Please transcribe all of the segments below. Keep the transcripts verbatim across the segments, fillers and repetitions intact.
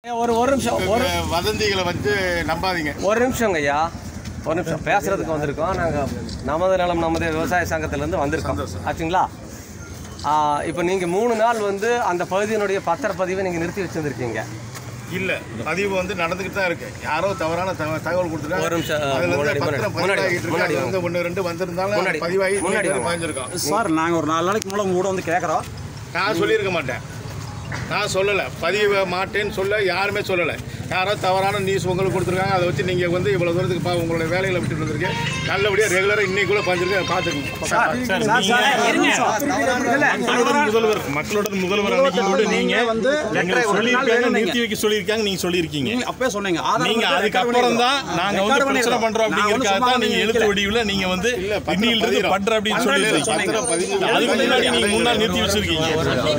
ஒரு ஒரு நிமிஷம் ஒரு வதந்திகளை வந்து நம்பாதீங்க. ஒரு நிமிஷங்க ஐயா, ஒரு நிமிஷம் பேசுறதுக்கு வந்திருக்கோம். நாங்கள் நமது நலம் நமது விவசாய சங்கத்திலேருந்து வந்திருக்கோம் ஆச்சுங்களா. இப்போ நீங்கள் மூணு நாள் வந்து அந்த பகுதியினுடைய பத்திரப்பதிவை நீங்கள் நிறுத்தி வச்சுருந்துருக்கீங்க. இல்ல, பதிவு வந்து நடந்துகிட்டு தான் இருக்கு. யாரோ தவறான தகவல் கொடுத்துருக்காங்க. ஒரு நிமிஷம் முன்னாடி ஒன்று ரெண்டு வந்திருந்தாலும் பதிவாகி முன்னாடி பாய்ஞ்சிருக்கோம். சார் நாங்கள் ஒரு நாலு நாளைக்கு மூலம் கூட வந்து கேட்குறோம். நான் சொல்லியிருக்க மாட்டேன், நான் சொல்லலை, பதிவு மாட்டேன்னு சொல்ல யாருமே சொல்லலை. யாரோ தவறான நியூஸ் உங்களுக்கு கொடுத்துருக்காங்க. அதை வச்சு நீங்கள் வந்து இவ்வளோ தூரத்துக்கு பா உங்களுடைய வேலைகளை விட்டுட்டு வந்திருக்கு. நல்லபடியாக ரெகுலராக இன்னைக்குள்ள பாஞ்சிருக்கு, அதை பார்த்துக்கணும். முதல்வர் மக்களோட முதல்வர் அன்னைக்கு நீங்க வந்து நிறுத்தி வைக்க சொல்லியிருக்காங்க. நீங்க சொல்லியிருக்கீங்க, அப்பவே சொன்னீங்க. நீங்க அதுக்கப்புறம் தான் நாங்க வந்து பிரச்சனை பண்றோம் அப்படிங்கிறதுக்காக தான் நீங்க எழுத்து வடிவுல நீங்க வந்து இன்னில இருந்து பண்ற அப்படின்னு சொல்லியிருக்கீங்க. அதுக்கு முன்னாடி நீங்க முன்னாள் நிறுத்தி வச்சிருக்கீங்க.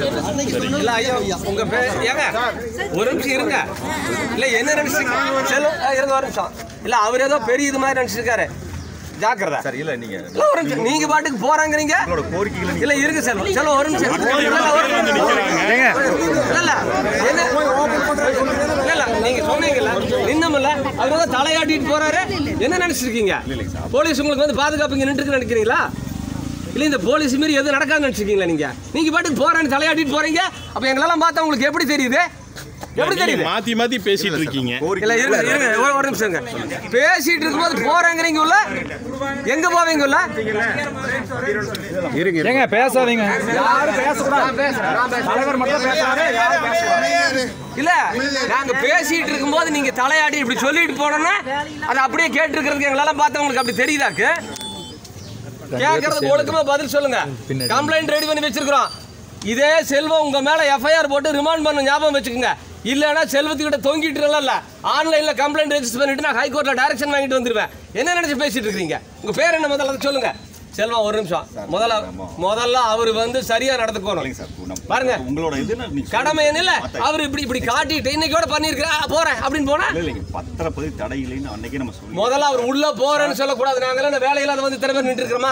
உங்க பேர் ஏங்க ஒரு நிமிஷம் இருங்க. இல்ல என்ன நினைச்சிருக்கீங்க? இருங்க ஒரு நிமிஷம். இல்ல அவர் ஏதோ பெரிய இது மாதிரி நினைச்சிருக்காரு. ஜாக்கிரதா சார். இல்ல நீங்க ஒரு நிமிஷம், நீங்க பாட்டுக்கு போறாங்கறீங்க. இல்ல இருக்கு சார், செல்வம் ஒரு நிமிஷம். இல்ல இல்ல என்ன இல்ல இல்ல நீங்க சொன்னீங்கல்ல நின்னமல்ல, அவர் ஏதோ தலையாட்டிட்டு போறாரு. என்ன நினைச்சிருக்கீங்க? போலீஸ் உங்களுக்கு வந்து பாதுகாப்பு இங்க நின்றுக்கு நினைக்கிறீங்களா? இல்ல இந்த போலீஸ் மாரி எதுவும் நடக்காதுன்னு நினைச்சிருக்கீங்களா? நீங்க நீங்க பாட்டுக்கு போறேன்னு தலையாட்டிட்டு போறீங்க. அப்ப எங்களெல்லாம் பார்த்தா உங்களுக்கு எப்படி தெரியுது? எப்படி தெரியுது? மாத்தி மாத்தி பேசிட்டு இருக்கீங்க. இல்ல இருங்க இருங்க ஒரு நிமிஷங்க. பேசிட்டு இருக்கும்போது போறேங்கறீங்க உள்ள, எங்க போவீங்க உள்ள? இருங்க இருங்க பேசாதீங்க. யாரும் பேச கூடாது. நான் பேசுறேன், நான் பேசுறேன். தலைவர் மட்டும் பேசாதே, யாரும் பேச கூடாது. இல்ல நாங்க பேசிட்டு இருக்கும்போது நீங்க தலையாடி இப்படி சொல்லிட்டு போறேன்னா அது அப்படியே கேட்டு இருக்கிறதுக்கு எங்களெல்லாம் பார்த்தா உங்களுக்கு அப்படி தெரியுதாக்கு? கேட்கறது ஒழுக்கமா பதில் சொல்லுங்க. கம்ப்ளைண்ட் ரெடி பண்ணி வச்சிருக்கிறோம். இதே செல்வம் உங்க மேல எஃப்ஐஆர் போட்டு ரிமாண்ட் பண்ண ஞாபகம் வச்சுக்கோங்க. இல்லைன்னா செல்வத்துக்கிட்ட தொங்கிட்டு இல்ல ஆன்லைன்ல கம்ப்ளைண்ட் ரெஜிஸ்டர் பண்ணிட்டு நான் ஹைகோர்ட்ல டைரக்ஷன் வாங்கிட்டு வந்துருவேன். என்ன நினைச்சு பேசிட்டு இருக்கீங்க? உங்க பேர் என்ன முதல்ல அதை சொல்லுங்க. செல்வம் ஒரு நிமிஷம். முதல்ல முதல்ல அவர் வந்து சரியா நடந்துக்கணும் பாருங்க. உங்களோட இது கடமை என்ன? அவர் இப்படி இப்படி காட்டிட்டு இன்னைக்கோட பண்ணிருக்கா போறேன் அப்படின்னு போனா பத்திரப்பதிவு தடை இல்லைன்னு அன்னைக்கு நம்ம சொல்லி முதல்ல அவர் உள்ள போறேன்னு சொல்லக்கூடாது. நாங்க வேலையில அதை வந்து திறமை நின்று இருக்கிறோமா?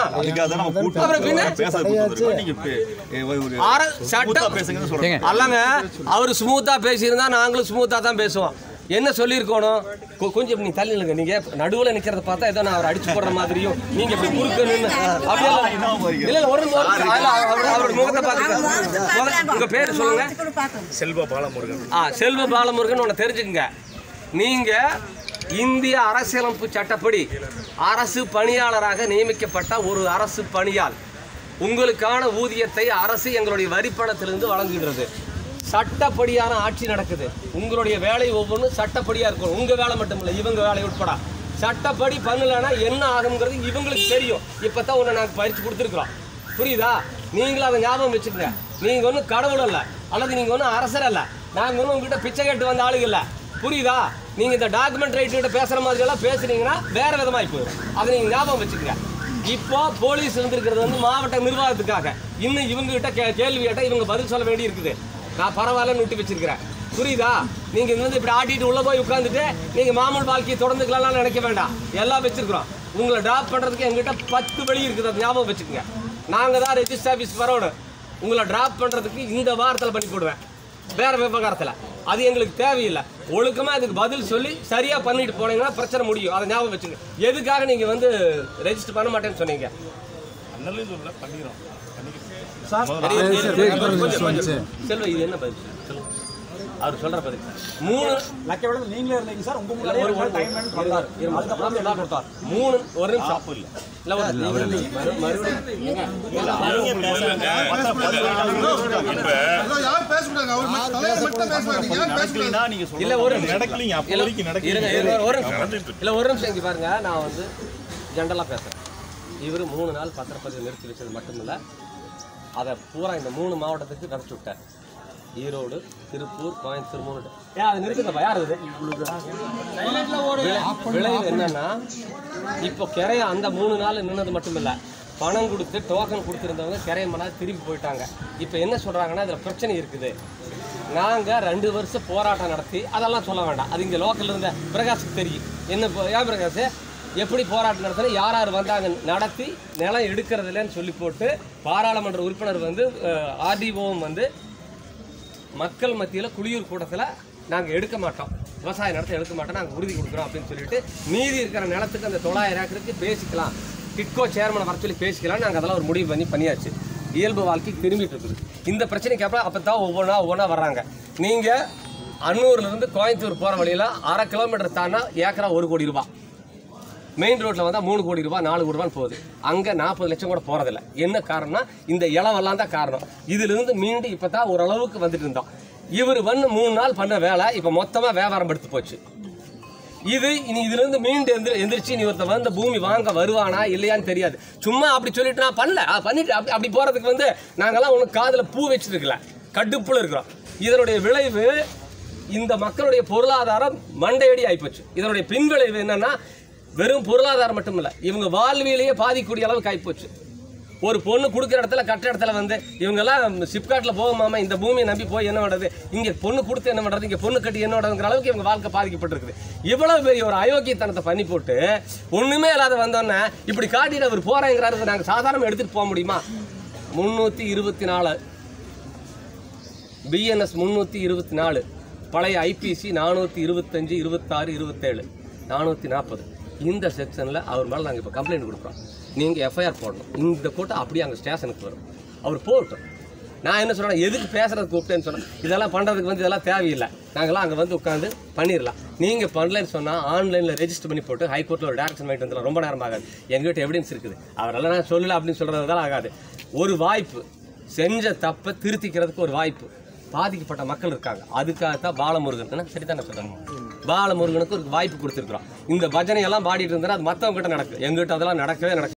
அல்லங்க அவரு ஸ்மூத்தா பேசியிருந்தா நாங்களும் ஸ்மூத்தா தான் பேசுவோம். என்ன சொல்லியிருக்கணும்? கொஞ்சம் நீ தள்ளி இல்லைங்க. நீங்க நடுவில் நிக்கிறத பார்த்தா ஏதோ நான் அவர் அடிச்சு போடுற மாதிரியும் நீங்க இப்படி குறுக்கணும்னு அப்படியே ஒரு அவரோட முகத்தை பார்த்து உங்க பேர் சொல்லுங்க. செல்வ பாலமுருகன். ஆ செல்வ பாலமுருகன் ஒன்று தெரிஞ்சுக்கங்க. நீங்க இந்திய அரசியலமைப்பு சட்டப்படி அரசு பணியாளராக நியமிக்கப்பட்ட ஒரு அரசு பணியாள். உங்களுக்கான ஊதியத்தை அரசு எங்களுடைய வரிப்பணத்திலிருந்து வழங்குகிறது. சட்டப்படியான ஆட்சி நடக்குது. உங்களுடைய வேலை ஒவ்வொன்றும் சட்டப்படியாக இருக்கும். உங்கள் வேலை மட்டும் இல்லை, இவங்க வேலை உட்பட சட்டப்படி பண்ணலைன்னா என்ன ஆகுங்கிறது இவங்களுக்கு தெரியும். இப்போ தான் ஒன்று நாங்கள் பயிற்சி கொடுத்துருக்குறோம். புரியுதா? நீங்களும் அதை ஞாபகம் வச்சுக்கோங்க. நீங்கள் ஒன்றும் கடவுள் இல்லை, அல்லது நீங்கள் ஒன்றும் அரசர் இல்லை. நாங்கள் ஒன்றும் உங்ககிட்ட பிச்சை கேட்டு வந்த ஆளுங்க இல்லை. புரியுதா? நீங்கள் இந்த டாக்குமெண்ட் ரைட்டுகிட்ட பேசுகிற மாதிரியெல்லாம் பேசுனீங்கன்னா வேறு விதமாகி போயிடும். அதை நீங்கள் ஞாபகம் வச்சுக்கோங்க. இப்போ போலீஸ் இருந்திருக்கிறது வந்து மாவட்ட நிர்வாகத்துக்காக. இன்னும் இவங்ககிட்ட கே கேள்வி கேட்டால் இவங்க பதில் சொல்ல வேண்டி இருக்குது. நான் பரவாயில்லன்னு விட்டு வச்சிருக்கிறேன். புரியுதா? நீங்க வந்து இப்படி ஆட்டிட்டு உள்ள போய் உட்காந்துட்டு நீங்க மாமூல் வாழ்க்கையை தொடர்ந்துக்கலாம் நினைக்க வேண்டாம். எல்லாம் வச்சிருக்கிறோம். உங்களை டிராப் பண்றதுக்கு எங்கிட்ட பத்து வழி இருக்குது. அதை ஞாபகம் வச்சுக்கோங்க. நாங்க தான் ரெஜிஸ்டர் ஆஃபீஸ் வரணும். உங்களை டிராப் பண்றதுக்கு இந்த வாரத்தில் பண்ணி போடுவேன், வேற விவகாரத்தில். அது எங்களுக்கு தேவையில்லை. ஒழுக்கமா அதுக்கு பதில் சொல்லி சரியா பண்ணிட்டு போனீங்கன்னா பிரச்சனை முடியும். அதை ஞாபகம் வச்சுங்க. எதுக்காக நீங்க வந்து ரெஜிஸ்டர் பண்ண மாட்டேன்னு சொன்னீங்க? பண்ணிடுறோம். செல்வ இது என்ன பதில்? அவர் சொல்ற பதில் மூணு நீங்களே இருந்தீங்க சார். உங்க மூணு ஒரு நிமிஷம் இல்ல ஒரு நிமிஷம் இங்க பாருங்க. நான் வந்து ஜென்ரலா பேசுறேன். இவரு மூணு நாள் பத்திரப்பதிவு நிறுத்தி வச்சது மட்டும் இல்லை, அதை பூரா இந்த மூணு மாவட்டத்துக்கு நடத்தி விட்டார். ஈரோடு, திருப்பூர், கோயம்புத்தூர் மூணு. ஏன் அதை நிறுத்துங்கப்பா. யார் அது? விளைவு என்னன்னா இப்போ கிரைய அந்த மூணு நாள் நின்னது மட்டும் இல்லை, பணம் கொடுத்து டோக்கன் கொடுத்துருந்தவங்க கிரைய மணி திரும்பி போயிட்டாங்க. இப்போ என்ன சொல்கிறாங்கன்னா இதில் பிரச்சனை இருக்குது. நாங்கள் ரெண்டு வருஷம் போராட்டம் நடத்தி அதெல்லாம் சொல்ல வேண்டாம். அது இங்கே லோக்கலில் இருந்த பிரகாஷுக்கு தெரியும். என்ன ஏன் பிரகாஷ் எப்படி போராட்டம் நடத்தினா யார் யார் வந்தாங்க நடத்தி நிலம் எடுக்கிறது இல்லைன்னு சொல்லி போட்டு பாராளுமன்ற உறுப்பினர் வந்து ஆர்டிஓவும் வந்து மக்கள் மத்தியில் குளியூர் கூட்டத்தில் நாங்கள் எடுக்க மாட்டோம், விவசாய நிலத்தை எடுக்க மாட்டோம், நாங்கள் உறுதி கொடுக்குறோம் அப்படின்னு சொல்லிட்டு மீதி இருக்கிற நிலத்துக்கு அந்த தொள்ளாயிரம் ஏக்கருக்கு பேசிக்கலாம், டிட்கோ சேர்மனை வர சொல்லி பேசிக்கலாம். நாங்கள் அதெல்லாம் ஒரு முடிவு பண்ணி பண்ணியாச்சு. இயல்பு வாழ்க்கைக்கு திரும்பிட்டு இருக்குது. இந்த பிரச்சனைக்கு அப்புறம் அப்போ தான் ஒவ்வொன்றா ஒவ்வொன்றா வர்றாங்க. நீங்கள் அன்னூர்லேருந்து கோயம்புத்தூர் போகிற வழியில் அரை கிலோமீட்டர் தானா ஏக்கரா ஒரு கோடி ரூபா, மெயின் ரோட்டில் வந்தால் மூணு கோடி ரூபா நாலு கோடி ரூபான்னு போகுது. அங்கே நாற்பது லட்சம் கூட போகிறதில்ல. என்ன காரணம்னா இந்த இளவெல்லாம் தான் காரணம். இதிலிருந்து மீண்டும் இப்போ தான் ஓரளவுக்கு வந்துட்டு இருந்தோம். இவர் வந்து மூணு நாள் பண்ண வேலை இப்போ மொத்தமாக வியாபாரம் எடுத்து போச்சு. இது இனி இதுலேருந்து மீண்டும் எந்திரி எந்திரிச்சு நீ ஒருத்தர் வந்து பூமி வாங்க வருவானா இல்லையான்னு தெரியாது. சும்மா அப்படி சொல்லிட்டு நான் பண்ணல பண்ணிட்டு அப்படி அப்படி போகிறதுக்கு வந்து நாங்கள்லாம் ஒன்று காதில் பூ வச்சுருக்கல, கடுப்புல இருக்கிறோம். இதனுடைய விளைவு இந்த மக்களுடைய பொருளாதாரம் மண்டையடி ஆகிப்போச்சு. இதனுடைய பின்விளைவு என்னன்னா வெறும் பொருளாதாரம் மட்டும் இல்லை, இவங்க வாழ்வியலையே பாதிக்கக்கூடிய அளவுக்கு ஆகிப்போச்சு. ஒரு பொண்ணு கொடுக்குற இடத்துல கட்டுற இடத்துல வந்து இவங்கெல்லாம் சிப்காட்டில் போகுமாமா, இந்த பூமியை நம்பி போய் என்ன பண்ணுறது, இங்கே பொண்ணு கொடுத்து என்ன பண்ணுறது, இங்கே பொண்ணு கட்டி என்ன பண்ணுறதுங்கிற அளவுக்கு இவங்க வாழ்க்கை பாதிக்கப்பட்டிருக்குது. இவ்வளவு பெரிய ஒரு அயோக்கியத்தனத்தை பண்ணி போட்டு ஒன்றுமே இல்லாத வந்தோன்னே இப்படி காட்டிட்டு அவர் போகிறேங்கிறாரு. நாங்கள் சாதாரணமாக எடுத்துகிட்டு போக முடியுமா? முந்நூற்றி இருபத்தி நாலு பிஎன்எஸ் முந்நூற்றி இருபத்தி நாலு பழைய ஐபிசி நானூற்றி இருபத்தஞ்சு இருபத்தாறு இருபத்தேழு நானூற்றி நாற்பது இந்த செக்ஷனில் அவர் மேலே நாங்கள் இப்போ கம்ப்ளைண்ட் கொடுக்குறோம். நீங்கள் எஃப்ஐஆர் போடணும். இந்த கூட்டம் அப்படியே அங்கே ஸ்டேஷனுக்கு வரும். அவர் போகட்டும். நான் என்ன சொல்கிறேன், எதுக்கு பேசுகிறதுக்கு கூப்பிட்டேன்னு சொன்னேன். இதெல்லாம் பண்ணுறதுக்கு வந்து இதெல்லாம் தேவையில்லை, நாங்களாம் அங்கே வந்து உட்காந்து பண்ணிடலாம். நீங்கள் பண்ணலன்னு சொன்னால் ஆன்லைனில் ரெஜிஸ்டர் பண்ணி போட்டு ஹைகோர்ட்டில் ஒரு டேரக்ஷன் வாங்கிட்டு வந்துடலாம். ரொம்ப நேரம் ஆகாது. எங்கள்கிட்ட எவிடன்ஸ் இருக்குது. அவரெல்லாம் நான் சொல்லலை அப்படின்னு சொல்கிறதுதான் ஆகாது. ஒரு வாய்ப்பு, செஞ்ச தப்பை திருத்திக்கிறதுக்கு ஒரு வாய்ப்பு. பாதிக்கப்பட்ட மக்கள் இருக்காங்க, அதுக்காகத்தான் பாலமுருகன் சரிதானே சொல்கிறாங்க, பாலமுருகனுக்கு ஒரு வாய்ப்பு கொடுத்துருக்குறோம். இந்த பஜனையெல்லாம் பாடிட்டு இருந்தால் அது மற்றவங்க கிட்ட நடக்கும், எங்கிட்ட அதெல்லாம் நடக்கவே நடக்கும்.